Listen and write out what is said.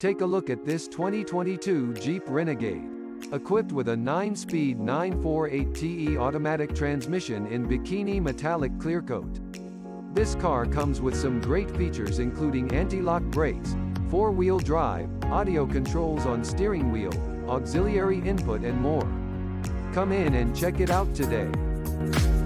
Take a look at this 2022 Jeep Renegade. Equipped with a 9-speed 948TE automatic transmission in bikini metallic clear coat. This car comes with some great features including anti-lock brakes, 4-wheel drive, audio controls on steering wheel, auxiliary input and more. Come in and check it out today.